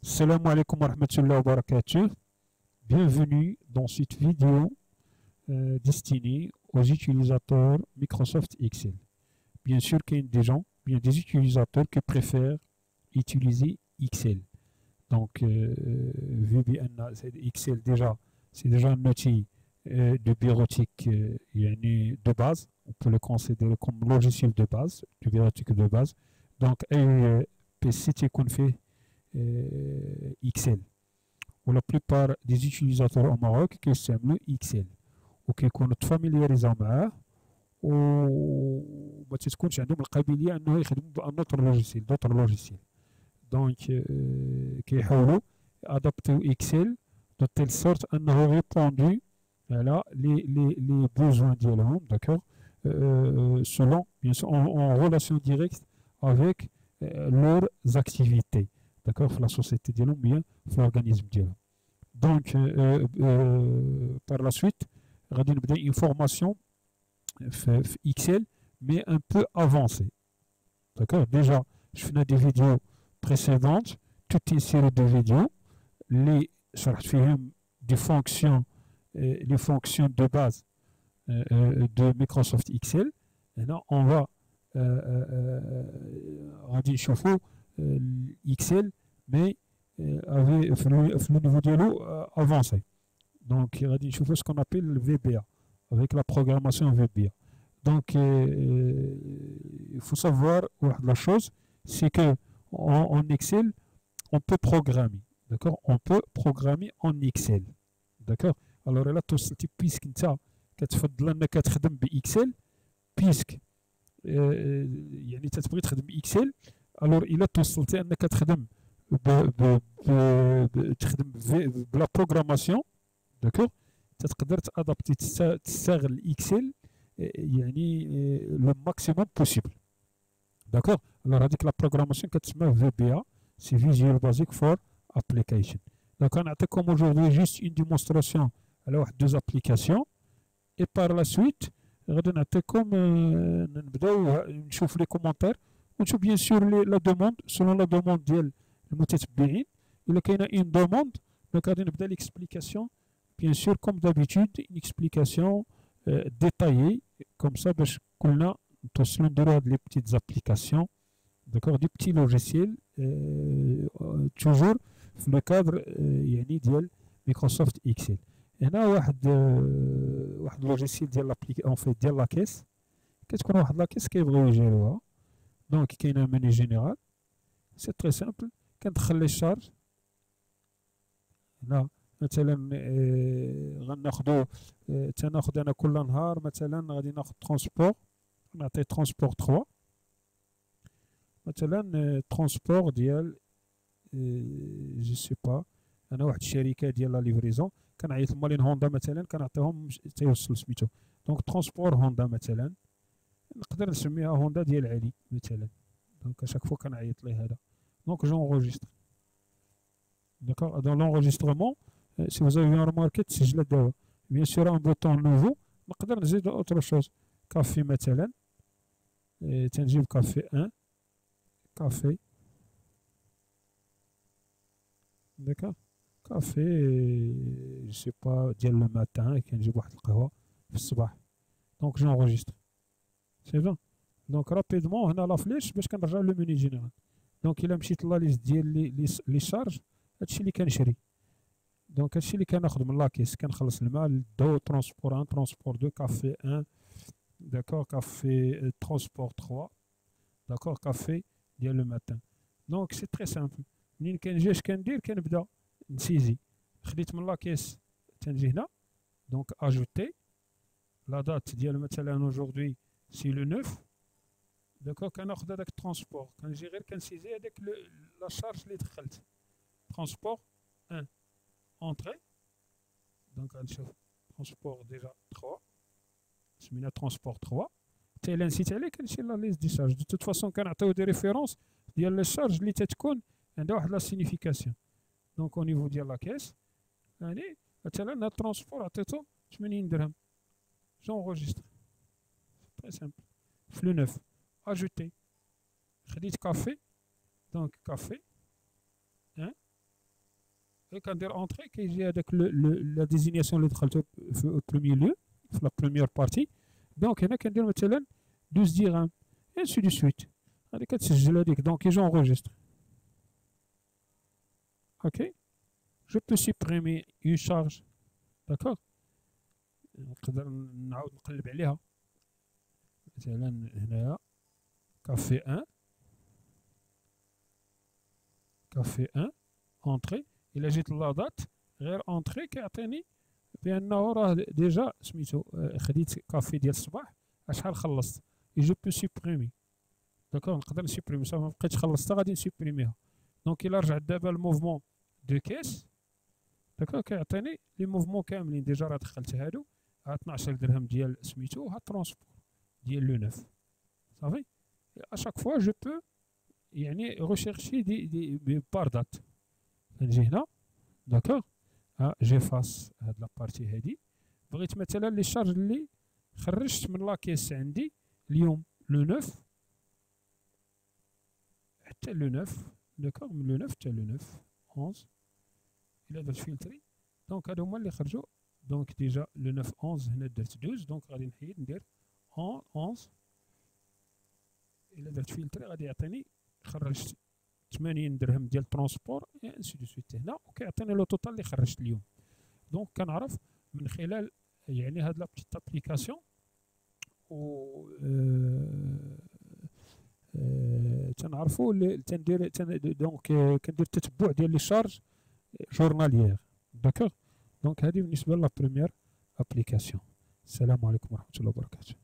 Salam alaikum wa rahmatullahi wa barakatuh. Bienvenue dans cette vidéo destinée aux utilisateurs Microsoft Excel. Bien sûr qu'il y a des gens, bien des utilisateurs qui préfèrent utiliser Excel. Donc, vu bien Excel déjà, c'est déjà un outil de bureautique de base. On peut le considérer comme logiciel de base, de bureautique de base. Donc, PC qu'on fait Excel. Ou la plupart des utilisateurs au Maroc qui s'aiment Excel وكي يكونوا تفاميلياريزاو معاه وما تكونش عندهم القابليه انه يخدموا بان دوتر لوجيسيال دونك كيحاولوا ادابتيو اكسل دو تيل سورت انه ريبوندو على لي بوزوان ديالهم داكوغ selon bien sûr en relation directe avec leurs activités d'accord في la société ديالهم bien في l'organisme ديالهم donc par la suite غادي نبدا une formation في Excel mais un peu avancée d'accord déjà je fais des vidéos précédentes toute une série de vidéos les شرحت فيهم des fonctions les fonctions de base de Microsoft Excel et là on va غادي نشوفوا Excel mais avec le niveau ديالو avancé donc غادي نشوفوا ce qu'on appelle le VBA avec la programmation VBA donc il faut savoir la chose c'est que en Excel on peut programmer d'accord on peut programmer en Excel d'accord alors là توصلتي بيسك انت كتفضل انك تخدم باكسل بيسك يعني تتبغي تخدم باكسل الور الا توصلتي انك تخدم تخدم بلا بروغراماسيون داكوغ تقدر تادابتي تستغل الاكسل يعني لو ماكسيموم بوسيبل داكوغ الور هذيك لا بروغراماسيون كتسمى في بي ا سي فيجوال بازيك فور ابليكيشن دونك غنعطيكم aujourd'hui juste une démonstration على واحد دوز ابليكاسيون اي بار لا سويت غادي نعطيكم نبداو نشوف لي كومونتير ونشوف بيان سور لا دوموند سولون لا دوموند ديال المتتبعين الا كاينه اون دوموند دونك غادي نبدا ليكسبليكاسيون بيان سور كوم دابيتود اون اكسبليكاسيون ديتايي كوم سا باش كلنا نتوصلوا نديرو هاد لي بتيت زابليكاسيون داكوغ دي بتي لوجيسيال توجور في لو كادر يعني ديال مايكروسوفت اكسل هنا واحد لوجيسيال ديال لابليك اون فيت ديال لاكيس كتكون واحد لاكيس كيبغيو يجيروها دونك كاينه ميني جينيرال سي تري سامبل كندخل لي شارج هنا مثلا غناخدو تناخد انا كل نهار مثلا غادي ناخد ترونسبور نعطي ترونسبور 3 مثلا ترونسبور ديال جو سي با انا واحد الشركه ديال لا ليفريزون كنعيط لمالين هوندا مثلا كنعطيهم تيوصل سميتو دونك ترونسبور هوندا مثلا نقدر نسميها هوندا ديال علي مثلا دونك اشاك فوا كنعيط ليه هذا دونك جونغوجيستر d'accord dans l'enregistrement si vous avez remarqué تسجلت دابا bien sûr un bouton nouveau نقدر نزيد autre chose كافي مثلا تنجيب كافي 1 كافي d'accord كافي جو سي با ديال لو ماتان كنجيب واحد القهوه في الصباح دونك جونغوجيستر سي بون دونك رابيدمون هنا لا فليش باش كنرجع لو ميني جينيرال دونك الا مشيت لا ليست ديال لي شارج هادشي اللي كنشري دونك هادشي اللي كناخد من لاكيس كنخلص الماء دو ترونسبور 1 ترونسبور 2 كافي 1 داكور كافي ترونسبور 3 داكور كافي ديال لو ماتان دونك سي تري سامبل منين كنجي اش كندير كنبدا نسيزي خديت من لاكيس تنجي هنا دونك اجوتي لا دات ديال مثلا اوجوردي سي لو 9 داكوغ كناخد هذاك الترونسبور كنجي غير كنسيزي هذاك لا شارج اللي دخلت ترونسبور 1 اونطري دونك غنشوف ترونسبور ديجا 3 سمينا ترونسبور 3 حتى الا نسيت عليه كنمشي لا ليست دي شارج دو توت فاسون كنعطيو دي ريفيرونس ديال لي شارج اللي تتكون عندها واحد لا سينيفيكاسيون دونك او نيفو ديال لاكيس يعني مثلا هاد الترونسبور عطيتو 80 درهم جونغوجيستر تري سامبل في لو 9 اجوتي خديت كافي دونك كافي 1 كندير اونتري كيجي هذاك لا ديزينياسيون اللي دخلته في البروميير لو في لا بروميير بارتي. دونك هنا كندير مثلا 12 درهم انسي دو سويت. غادي كتسجل هذيك دونك يجي اونغوجيستر. اوكي جو بو سيبريمي اون شارج. داكوغ نقدر نعاود نقلب عليها مثلا هنايا كافي 1 كافي 1 اونتري. الا جيت لاضات غير اونتري كيعطيني بانه راه ديجا سميتو خديت كافي ديال الصباح شحال خلصت. جو بو سيبريمي. داكوغ نقدر نسيبريمي صافي ما بقيتش خلصتها غادي نسيبريميها. دونك الا رجعت دابا الموفمون دو كيس داكوغ كيعطيني لي موفمون كاملين ديجا راه دخلت هادو 12 درهم ديال سميتو ها الترونسبور ديال لو نوف صافي. اشاك فوا جو بو يعني ريشيرشي دي بار دات. كنجي هنا داكوغ جيفاس هاد لابارتي هادي. بغيت مثلا لي شارج اللي خرجت من لاكيس عندي اليوم لو نوف حتى لو نوف. داكوغ من لو نوف حتى لو نوف 11 الا درت فيلتري دونك هادو هما اللي خرجوا. دونك ديجا لو نوف 11 هنا درت 12 دونك غادي نحيد ندير 11. الا درت فيلتري غادي يعطيني خرجت 80 درهم ديال ترونسبور انسي دو سويت هنا وكيعطيني لو توتال اللي خرجت اليوم. دونك كنعرف من خلال يعني هاد لا بتيت ابليكاسيون و تنعرفوا تندير دونك كندير تتبع ديال لي شارج جورناليير. داكوغ دونك هذه بالنسبه لا بروميير ابليكاسيون. السلام عليكم ورحمه الله وبركاته.